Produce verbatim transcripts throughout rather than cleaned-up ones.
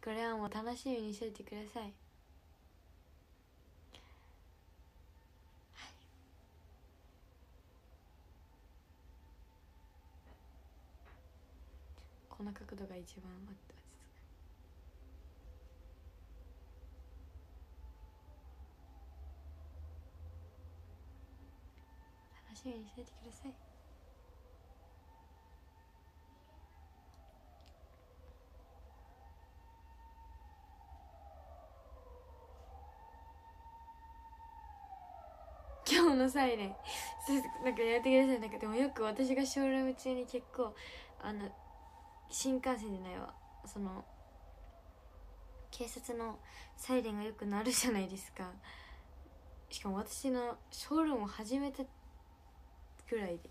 これはもう楽しみにしといてください。この角度が一番落ち着く。楽しみにしていてください。今日のサイレンなんかやってください。なんかでもよく私がショールーム中に結構あの新幹線じゃないわ、その警察のサイレンがよく鳴るじゃないですか。しかも私のショールームを始めたくらいで、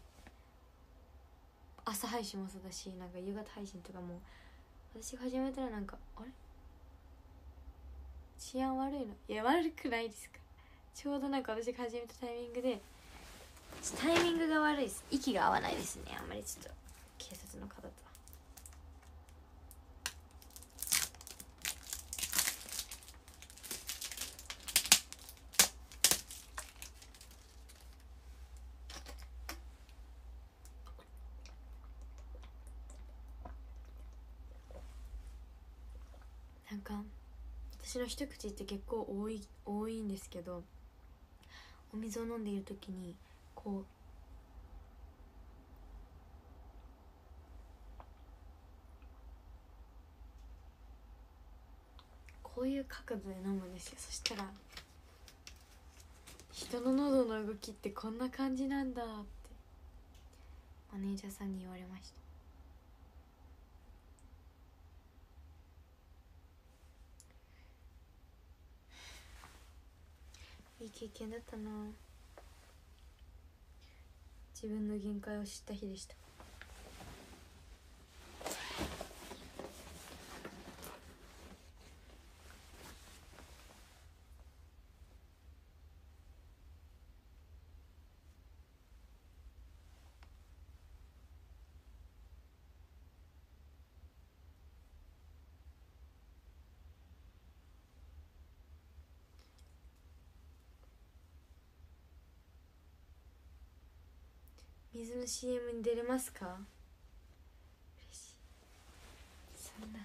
朝配信もそうだし、なんか夕方配信とかも私が始めたらなんかあれ治安悪いの？いや悪くないですか。ちょうどなんか私が始めたタイミングでタイミングが悪いです。息が合わないですね、あんまりちょっと警察の方と。なんか私の一口って結構多い多いんですけど、お水を飲んでいる時にこうこういう角度で飲むんですよ。そしたら人の喉の動きってこんな感じなんだってマネージャーさんに言われました。いい経験だったな。自分の限界を知った日でした。水の シーエム に出れますか？嬉しい。そんな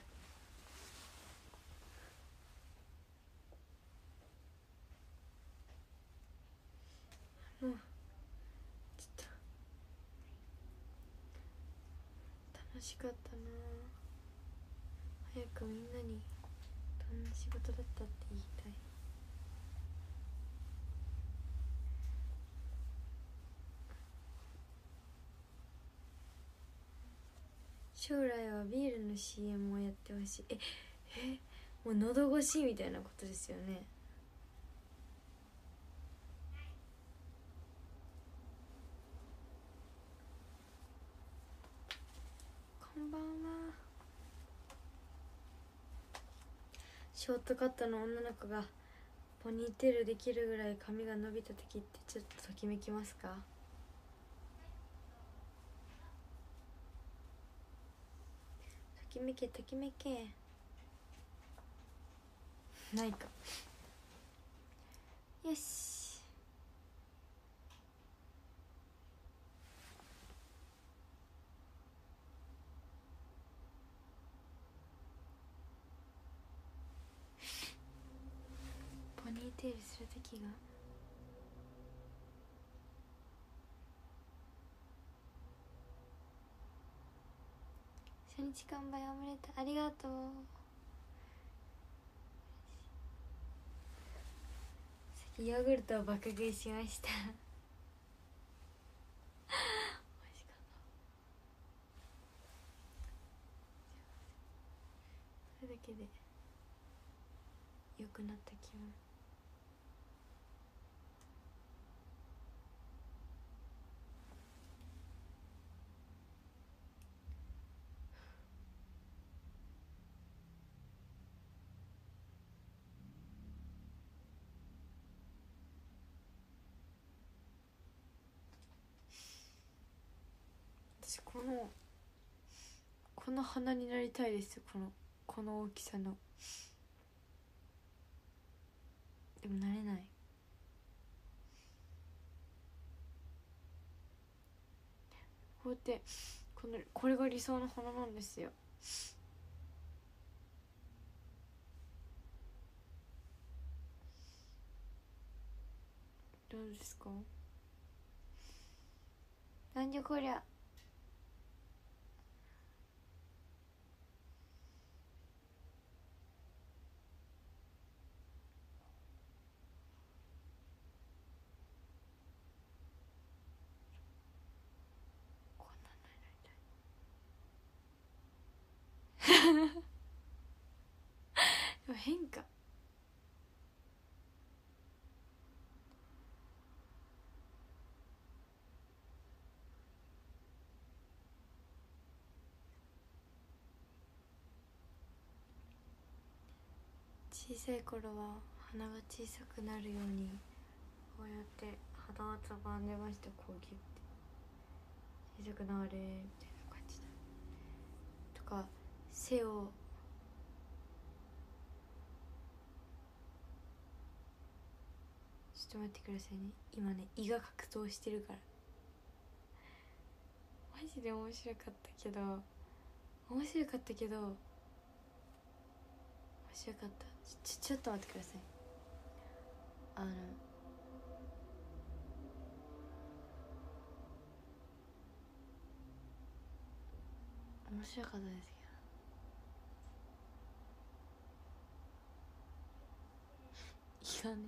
もうちょっと楽しかったな。早くみんなにどんな仕事だったって言いたい。将来はビールの シーエム をやってほしい。ええもう喉越しみたいなことですよね。こんばんは。ショートカットの女の子がポニーテールできるぐらい髪が伸びた時ってちょっとときめきますか？ときめけときめけ。ないか。よし。ポニーテールする時が初日完売おめでとう。ありがとう。さっきヨーグルトを爆食いしました美味しかった。それだけで良くなった気分。私このこの鼻になりたいです。このこの大きさのでもなれない。こうやってこのこれが理想の花なんですよ。どうですか？なんじゃこりゃ。こんなんなりたいでも変化小さい頃は鼻が小さくなるようにこうやって肌をつばんでました。こうギュッて小さくなれみたいな感じだとか、背をちょっと待ってくださいね、今ね胃が格闘してるから。マジで面白かったけど面白かったけど面白かったちょちょっと待ってください。あの面白かったですけど胃がね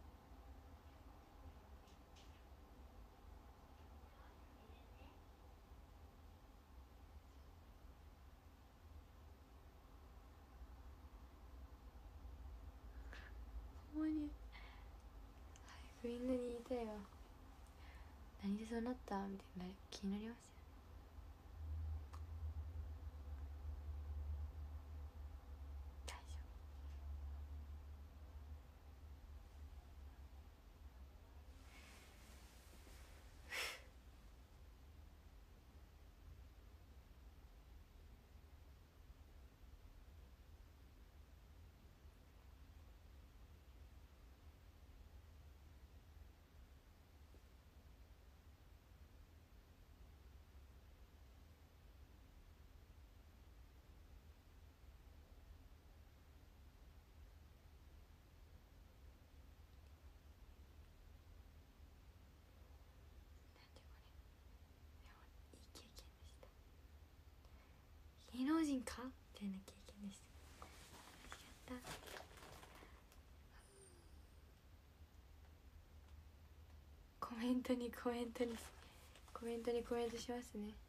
ほんまに早くみんなに言いたいわ。何でそうなったみたいな気になりますよ。大丈夫、いい経験でした。芸能人かみたいな経験でした。楽しかった。コメントにコメントにコメントにコメントしますね。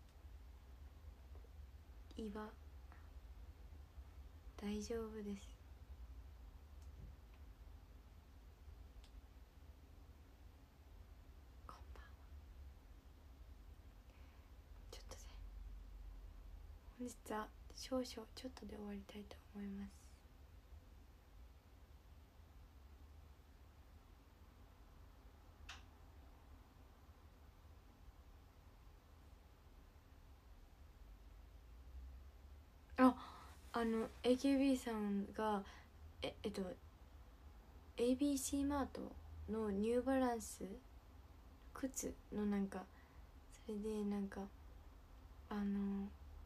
胃は大丈夫です。こんばんは。ちょっとで本日は少々ちょっとで終わりたいと思います。あ、あの エーケービー さんがええっと エービーシー マートのニューバランス靴のなんかそれでなんかあの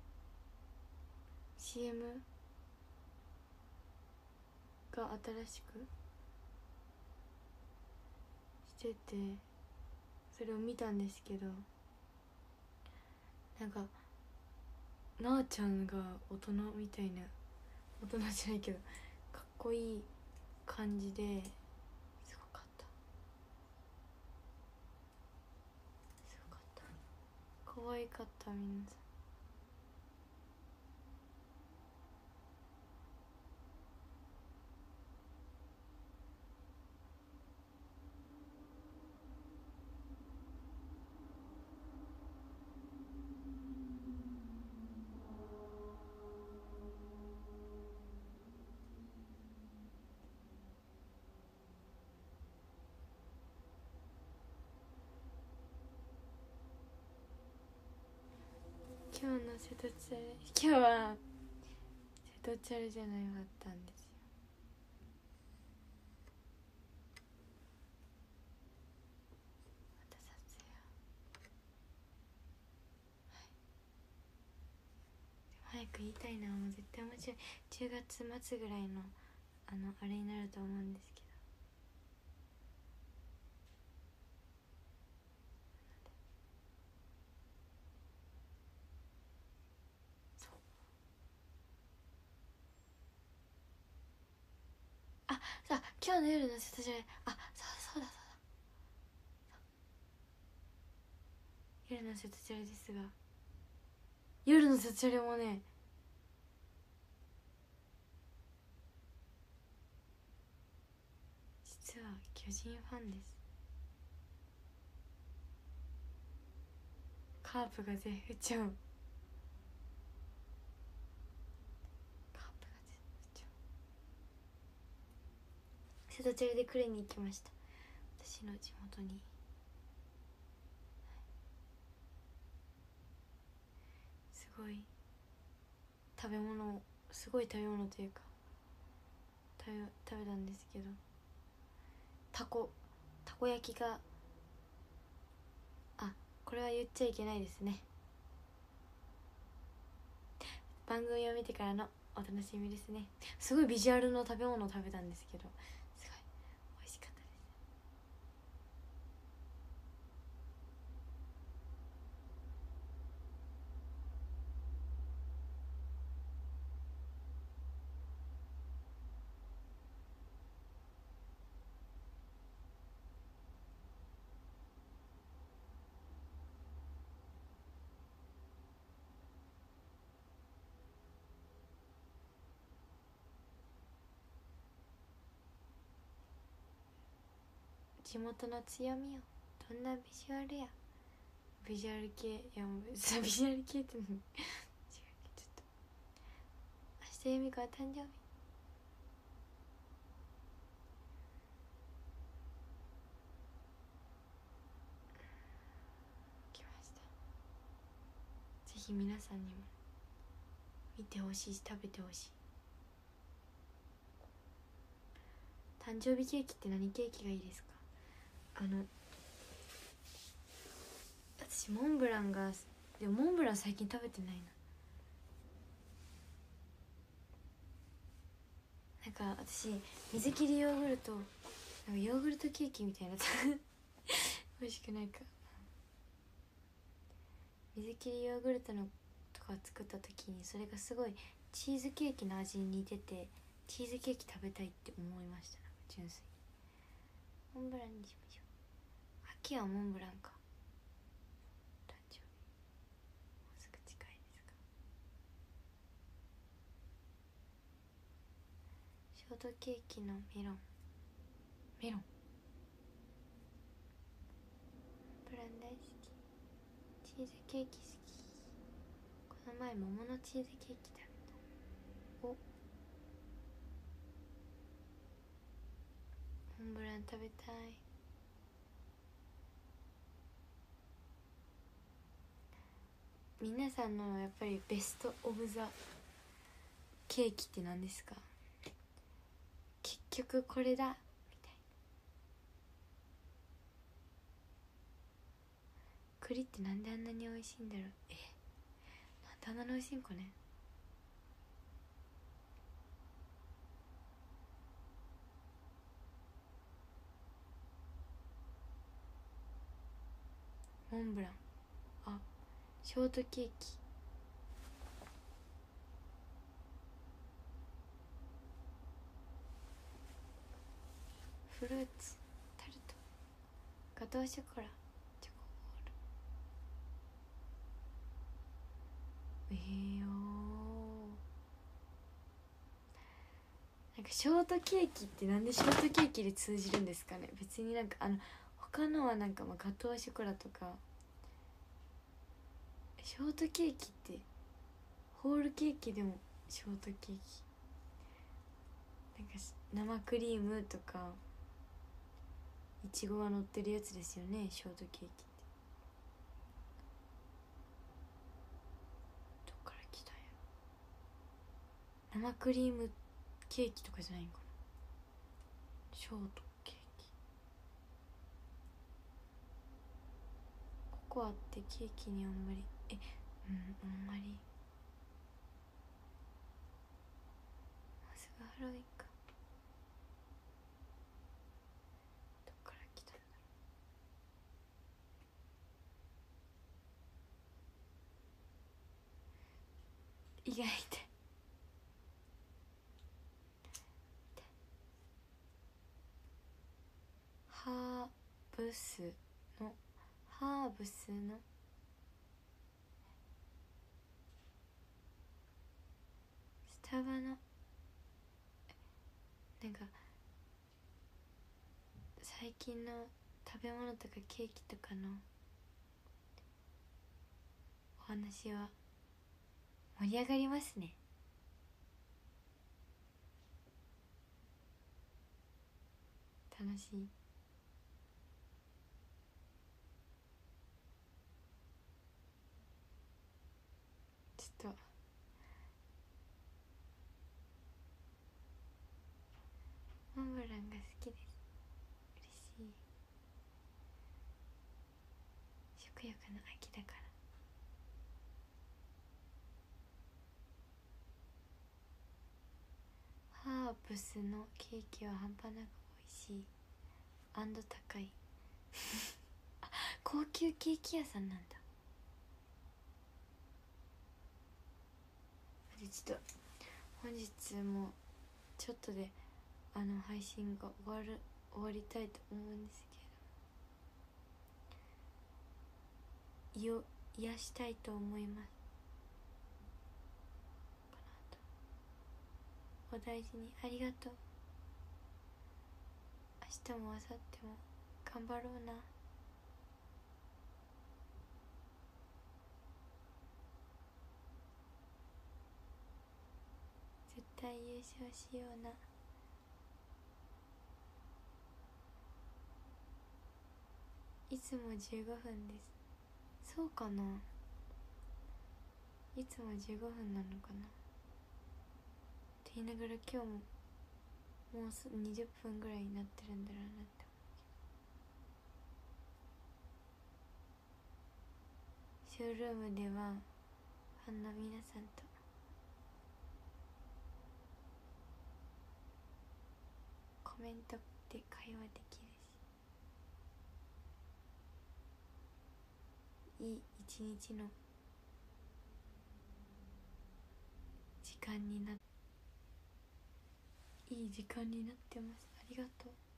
シーエム が新しくしててそれを見たんですけど、なんかなあちゃんが大人みたいな、大人じゃないけどかっこいい感じですごかったすごかった可愛かった。みんな今日の瀬戸ちゃん今日はトチャルじゃないあったんですよ。また撮影や、はい、でも早く言いたいな。もう絶対面白い。じゅうがつまつぐらいのあのあれになると思うんですけど、そう、あ、さあ今日の夜の瀬戸じゃない、あ、そうそうだそうだ、夜の瀬戸チャルですが、夜の瀬戸チャルもね、実は巨人ファンです。カープが絶不調、カープが絶不調。瀬戸チャルでくれに行きました、私の地元に。すごい食べ物、すごい食べ物というか食べ食べたんですけど、たこたこ焼きが、あ、これは言っちゃいけないですね。番組を見てからのお楽しみですね。すごいビジュアルの食べ物を食べたんですけど、すごい美味しかったです。地元の強みよ、どんなビジュアルや、ビジュアル系、いやもうビジュアル系って違う、ちょっと明日由美子は誕生日、来ました。ぜひ皆さんにも見てほしいし食べてほしい。誕生日ケーキって何ケーキがいいですか？あの私モンブランが、でもモンブラン最近食べてないな。なんか私水切りヨーグルト、なんかヨーグルトケーキみたいな美味しくないか。水切りヨーグルトのとか作った時にそれがすごいチーズケーキの味に似てて、チーズケーキ食べたいって思いました。なんか純粋にモンブランにしましょう。秋はモンブランか。誕生日もうすぐ近いですか。ショートケーキのメロン、メロンモンブラン大好き、チーズケーキ好き。この前桃のチーズケーキ食べた。お、モンブラン食べたい。皆さんのやっぱりベストオブザケーキって何ですか？結局これだみたいな。栗ってなんであんなに美味しいんだろう。え、なんであんなに美味しいんかね。モンブラン、あ、ショートケーキ、フルーツタルト、ガトーショコラ、チョコボール。えーよー、なんかショートケーキってなんでショートケーキで通じるんですかね。別になんかあの他のはなんかまあガトーショコラとか、ショートケーキってホールケーキでもショートケーキ、なんか生クリームとかいちごが乗ってるやつですよね、ショートケーキって。どっから来たんやろ。 生クリームケーキとかじゃないんかな。ショートケーキ、ココアってケーキにあんまり、えうんあんまり。もうすぐハロウィンか。どっから来たんだろう。意外とハーブスのハーブスのスタバのなんか最近の食べ物とかケーキとかのお話は盛り上がりますね。楽しい。ちょっとモンブランが好きです。嬉しい。食欲の秋だから。ハーブスのケーキは半端なく美味しい&高いあ、高級ケーキ屋さんなんだ。でちょっと本日もちょっとであの配信が終わる終わりたいと思うんですけど、よ癒したいと思います。お大事に。ありがとう。明日も明後日も頑張ろうな。絶対優勝しような。いつもじゅうごふんです。そうかな、いつもじゅうごふんなのかなって言いながら今日ももうすにじゅっぷんぐらいになってるんだろうなって思う。ショールームではファンの皆さんとコメントで会話できるし、いい一日の時間にな、いい時間になってます。ありがとう。